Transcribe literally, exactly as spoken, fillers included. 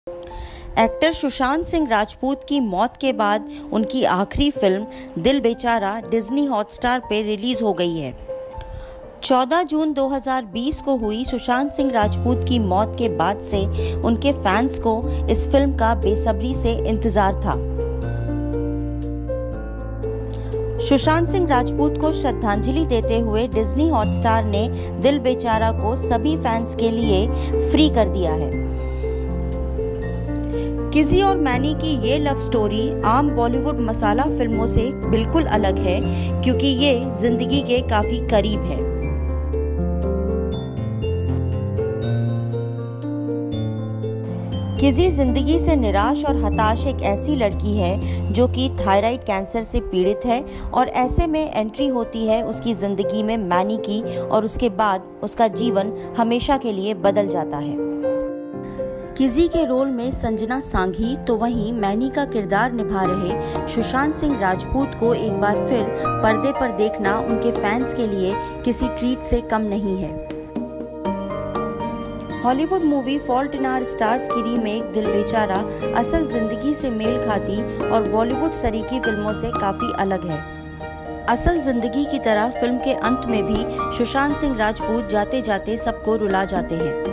Actor Sushant Singh Rajput की मौत के बाद उनकी आखिरी फिल्म दिल बेचारा डिज्नी हॉटस्टार पे रिलीज हो गई है। चौदह जून दो हज़ार बीस को हुई सुशांत सिंह राजपूत की मौत के बाद से उनके फैंस को इस फिल्म का बेसब्री से इंतजार था। सुशांत सिंह राजपूत को श्रद्धांजलि देते हुए डिज्नी हॉटस्टार ने दिल बेचारा को सभी फैंस के लिए फ्री कर दिया है। किसी और मैनी की ये लव स्टोरी आम बॉलीवुड मसाला फिल्मों से बिल्कुल अलग है, क्योंकि ये जिंदगी के काफी करीब है। किसी जिंदगी से निराश और हताश एक ऐसी लड़की है जो कि थायराइड कैंसर से पीड़ित है, और ऐसे में एंट्री होती है उसकी जिंदगी में मैनी की, और उसके बाद उसका जीवन हमेशा के लिए बदल जाता है। किसी के रोल में संजना सांघी तो वहीं मैनी का किरदार निभा रहे सुशांत सिंह राजपूत को एक बार फिर पर्दे पर देखना उनके फैंस के लिए किसी ट्रीट से कम नहीं है। Hollywood movie fault in our stars की रीमेक दिल बेचारा असल जिंदगी से मेल खाती और बॉलीवुड सरीकी फिल्मों से काफी अलग है। असल जिंदगी की तरह फिल्म के अंत में भी सुशांत सिंह राजपूत जाते जाते सबको रुला जाते हैं।